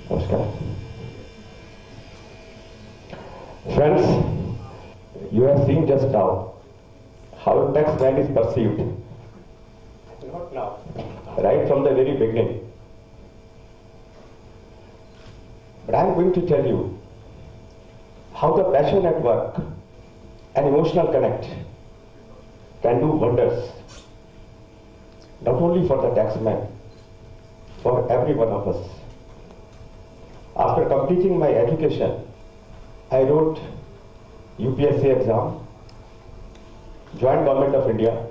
Namaskar. Friends, you have seen just now how a taxman is perceived. Not now, right from the very beginning. But I am going to tell you how the passion at work and emotional connect can do wonders, not only for the taxman, for every one of us. After completing my education, I wrote UPSC exam, joined Government of India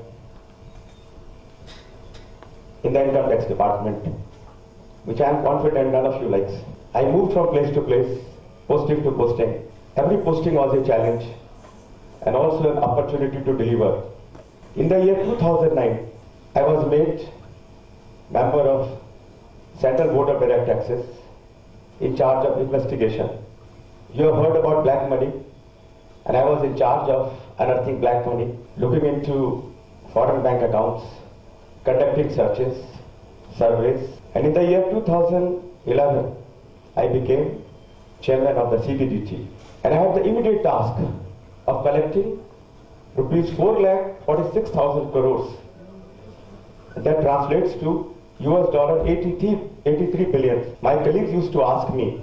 in the income tax department, which I am confident none of you likes. I moved from place to place, posting to posting. Every posting was a challenge and also an opportunity to deliver. In the year 2009, I was made member of Central Board of Direct Taxes in charge of investigation. You have heard about black money, and I was in charge of unearthing black money, looking into foreign bank accounts, conducting searches, surveys, and in the year 2011, I became chairman of the CBDT. And I had the immediate task of collecting rupees 4,46,000 crores. That translates to US $83 billion. My colleagues used to ask me,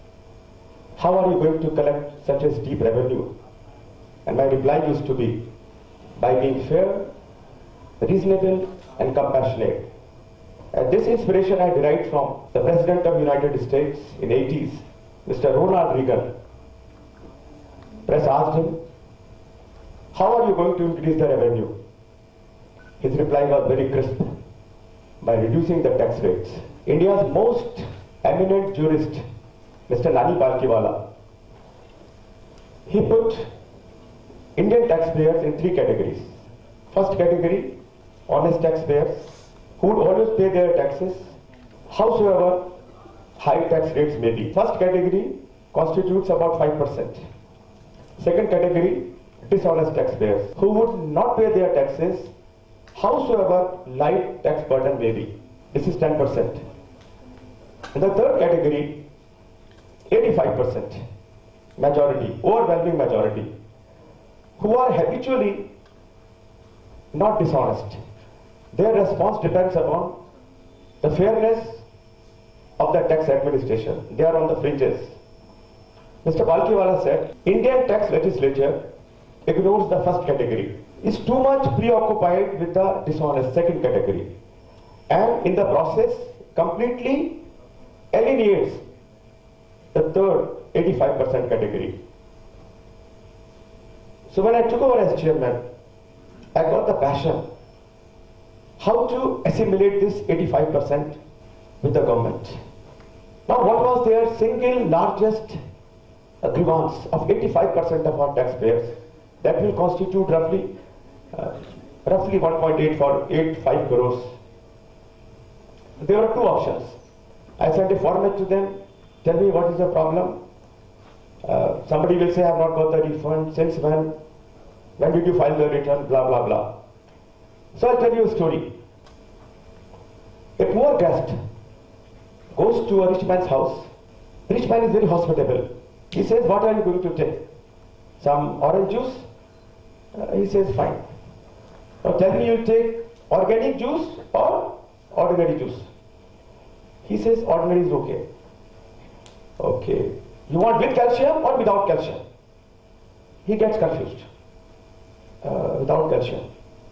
how are you going to collect such a steep revenue? And my reply used to be, by being fair, reasonable, and compassionate. And this inspiration I derived from the President of the United States in the 80s, Mr. Ronald Reagan. Press asked him, how are you going to increase the revenue? His reply was very crisp, by reducing the tax rates. India's most eminent jurist, Mr. Nani Palkhiwala, he put Indian taxpayers in three categories. First category, honest taxpayers, who would always pay their taxes, howsoever high tax rates may be. First category constitutes about 5%. Second category, dishonest taxpayers, who would not pay their taxes, howsoever light tax burden may be. This is 10%. In the third category, 85%, majority, overwhelming majority, who are habitually not dishonest. Their response depends upon the fairness of the tax administration. They are on the fringes. Mr. Palkhiwala said, Indian tax legislature ignores the first category, is too much preoccupied with the dishonest second category, and in the process completely alienates the third 85% category. So when I took over as chairman, I got the passion how to assimilate this 85% with the government. Now what was their single largest grievance of 85% of our taxpayers? That will constitute roughly 1.85 crores. There were two options. I sent a format to them, tell me what is the problem. Somebody will say, I have not got the refund, since when did you file the return, blah, blah, blah. So I'll tell you a story. A poor guest goes to a rich man's house. Rich man is very hospitable. He says, what are you going to take? Some orange juice? He says, fine. Now tell me, you take organic juice or ordinary juice? He says, ordinary is okay. Okay. You want with calcium or without calcium? He gets confused. Without calcium.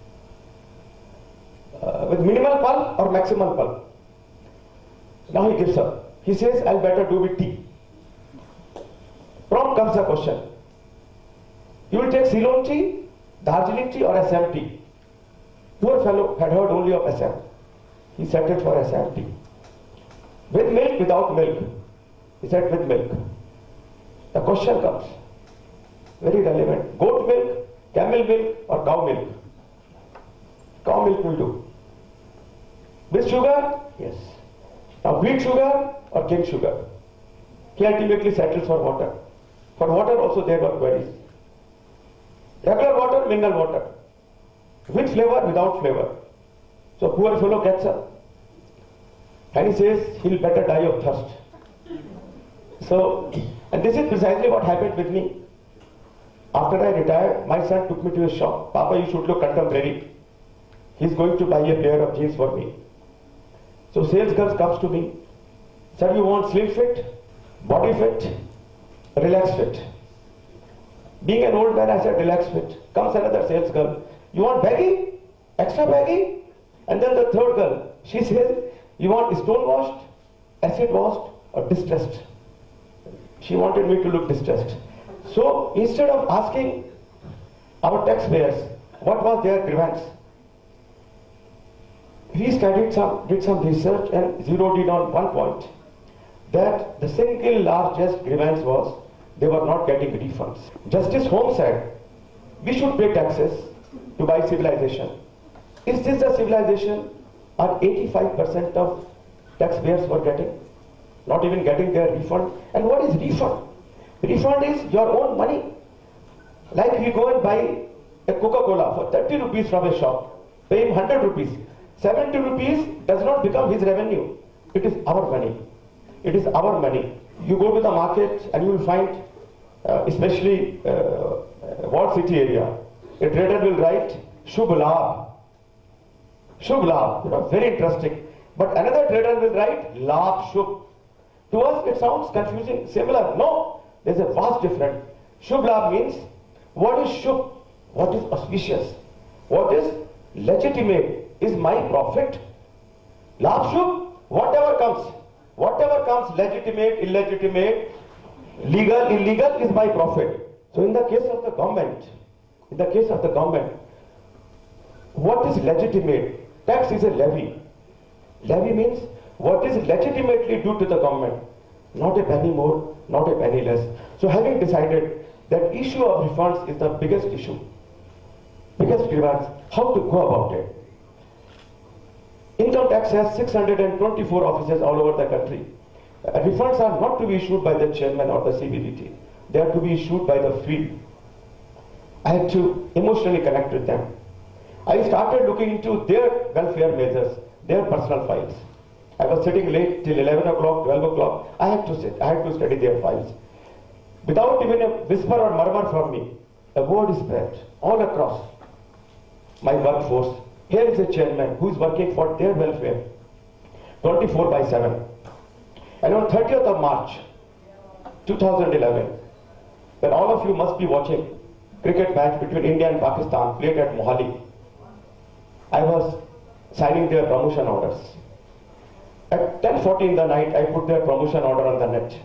With minimal pulp or maximal pulp? Now he gives up. He says, I'll better do with tea. Prompt comes the question. You will take Ceylon tea, Darjeeling tea or Assam tea? Poor fellow had heard only of Assam. He settled for Assam tea. With milk, without milk? He said with milk. The question comes, very relevant. Goat milk, camel milk or cow milk? Cow milk will do. With sugar? Yes. Now wheat sugar or cane sugar? He ultimately settles for water. For water also there were queries. Regular water, mineral water. With flavor, without flavor. So poor fellow gets up. And he says he'll better die of thirst. So, and this is precisely what happened with me. After I retired, my son took me to his shop. Papa, you should look contemporary. He's going to buy a pair of jeans for me. So sales girl comes to me. Sir, you want slim fit, body fit, relaxed fit? Being an old man, I said relaxed fit. Comes another sales girl. You want baggy? Extra baggy? And then the third girl, she says, you want stone washed, acid washed, or distressed? She wanted me to look distressed. So instead of asking our taxpayers what was their grievance, we did some research and zeroed in on one point, that the single largest grievance was they were not getting refunds. Justice Holmes said, we should pay taxes to buy civilization. Is this a civilization? Or 85% of taxpayers were not even getting their refund? And what is refund? Refund is your own money. Like we go and buy a Coca-Cola for 30 rupees from a shop, pay him 100 rupees. 70 rupees does not become his revenue. It is our money. It is our money. You go to the market and you will find, especially Walled City area, a trader will write Shubh Labh. Shubh Labh, very interesting. But another trader will write Labh Shubh. To us it sounds confusing, similar. No, there's a vast difference. Shubh Labh means what is Shubh? What is auspicious? What is legitimate? Is my profit. Labh Shubh, whatever comes, legitimate, illegitimate, legal, illegal, is my profit. So in the case of the government, what is legitimate? Tax is a levy. Levy means what is legitimately due to the government. Not a penny more, not a penny less. So having decided that issue of refunds is the biggest issue, biggest grievance, how to go about it? Income tax has 624 offices all over the country. Refunds are not to be issued by the chairman or the CBDT. They are to be issued by the field. I had to emotionally connect with them. I started looking into their welfare measures, their personal files. I was sitting late till 11 o'clock, 12 o'clock. I had to study their files. Without even a whisper or murmur from me, a word is spread all across my workforce. Here is a chairman who is working for their welfare 24/7. And on 30th of March 2011, when all of you must be watching cricket match between India and Pakistan played at Mohali, I was signing their promotion orders. At 10:40 in the night, I put their promotion order on the net.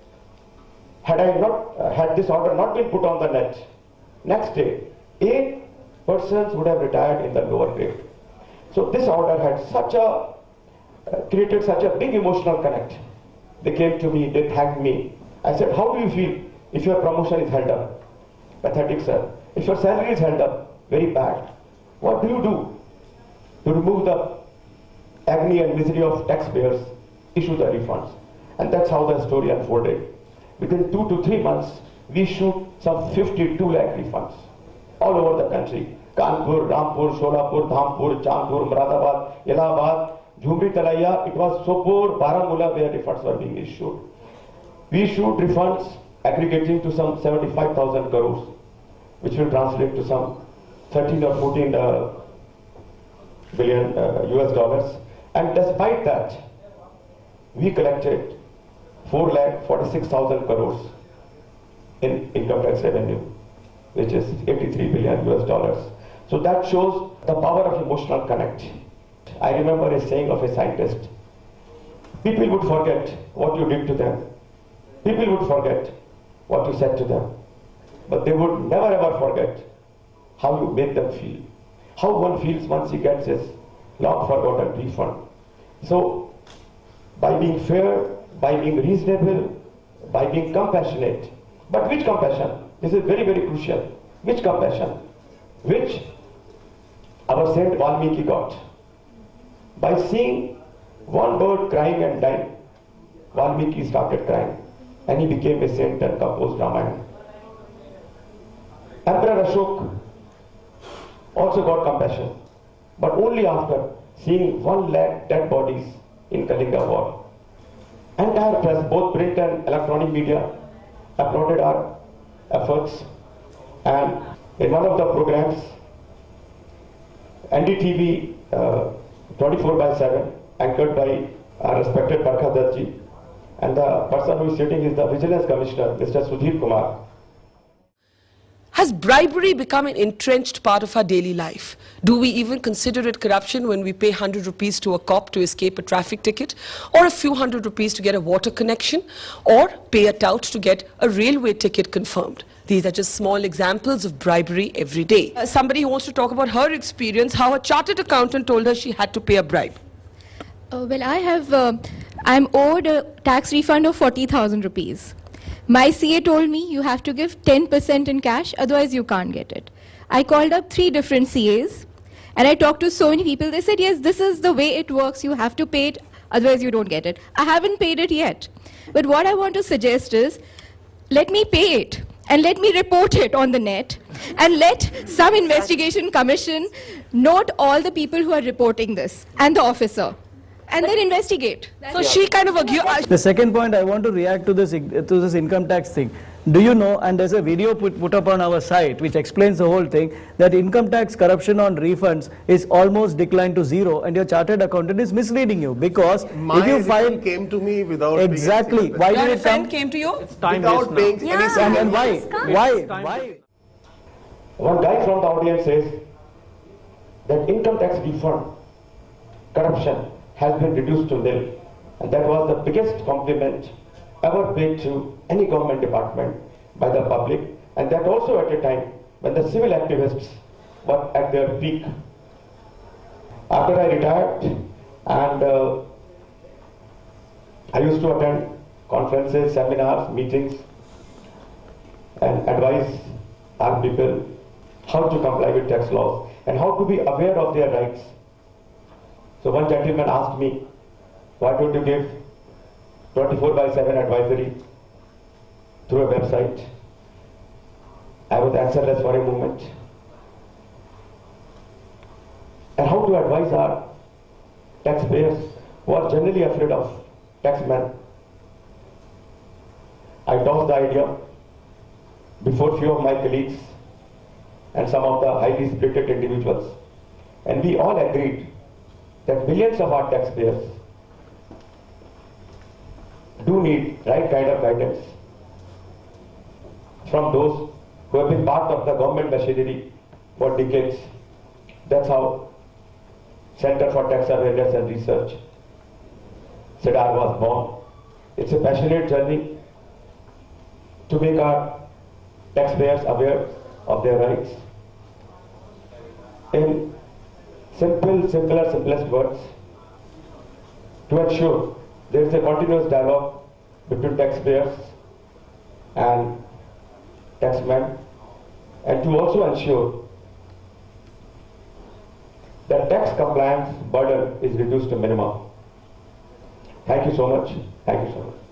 Had this order not been put on the net, next day, 8 persons would have retired in the lower grade. So this order had created such a big emotional connect. They came to me, they thanked me. I said, how do you feel if your promotion is held up? Pathetic, sir. If your salary is held up, very bad. What do you do to remove the agony and misery of taxpayers? Issue the refunds. And that's how the story unfolded. Within 2 to 3 months, we issued some 52 lakh refunds all over the country. Kanpur, Rampur, Sholapur, Dhampur, Chandpur, Moradabad, Allahabad, Jhumri Talaiya, it was Sopur, Baramulla where refunds were being issued. We issued refunds aggregating to some 75,000 crores, which will translate to some 13 or 14 billion US dollars. And despite that, we collected 4,46,000 crores in income tax revenue, which is 83 billion US dollars. So that shows the power of emotional connect. I remember a saying of a scientist: people would forget what you did to them. People would forget what you said to them. But they would never ever forget how you made them feel. How one feels once he gets his long forgotten refund. So, by being fair, by being reasonable, by being compassionate. But which compassion? This is very, very crucial. Which compassion? Which our Saint Valmiki got. By seeing one bird crying and dying, Valmiki started crying. And he became a saint and composed Ramayana. Emperor Ashok also got compassion, but only after seeing 1 lakh dead bodies in Kalinga war. Entire press, both print and electronic media, applauded our efforts. And in one of the programs, NDTV 24/7, anchored by our respected Barkha Dutt, and the person who is sitting is the Vigilance Commissioner, Mr. Sudhir Kumar. Has bribery become an entrenched part of our daily life? Do we even consider it corruption when we pay 100 rupees to a cop to escape a traffic ticket, or a few hundred rupees to get a water connection, or pay a tout to get a railway ticket confirmed? These are just small examples of bribery every day. Somebody who wants to talk about her experience, how a chartered accountant told her she had to pay a bribe. Well, I'm owed a tax refund of 40,000 rupees. My CA told me you have to give 10% in cash, otherwise you can't get it. I called up 3 different CAs and I talked to so many people. They said, yes, this is the way it works. You have to pay it, otherwise you don't get it. I haven't paid it yet. But what I want to suggest is, let me pay it and let me report it on the net and let some investigation commission note all the people who are reporting this and the officer. And then investigate. So she kind of The second point I want to react to this income tax thing. Do you know, and there's a video put up on our site which explains the whole thing, that income tax corruption on refunds is almost declined to 0, and your chartered accountant is misleading you, because my if you file came to me without exactly paying why your did it come? came to you? It's time without paying any single and why? One guy from the audience says that income tax refund corruption has been reduced to nil, and that was the biggest compliment ever paid to any government department by the public, and that also at a time when the civil activists were at their peak. After I retired, and I used to attend conferences, seminars, meetings, and advise our people how to comply with tax laws and how to be aware of their rights. So one gentleman asked me, why don't you give 24/7 advisory through a website? I was answerless for a moment. And how to advise our taxpayers who are generally afraid of taxmen? I tossed the idea before few of my colleagues and some of the highly spirited individuals, and we all agreed that millions of our taxpayers do need right kind of guidance from those who have been part of the government machinery for decades. That's how Center for Tax Awareness and Research, CEDAR, was born. It's a passionate journey to make our taxpayers aware of their rights. In simplest words, to ensure there is a continuous dialogue between taxpayers and taxmen, and to also ensure that tax compliance burden is reduced to minimum. Thank you so much. Thank you so much.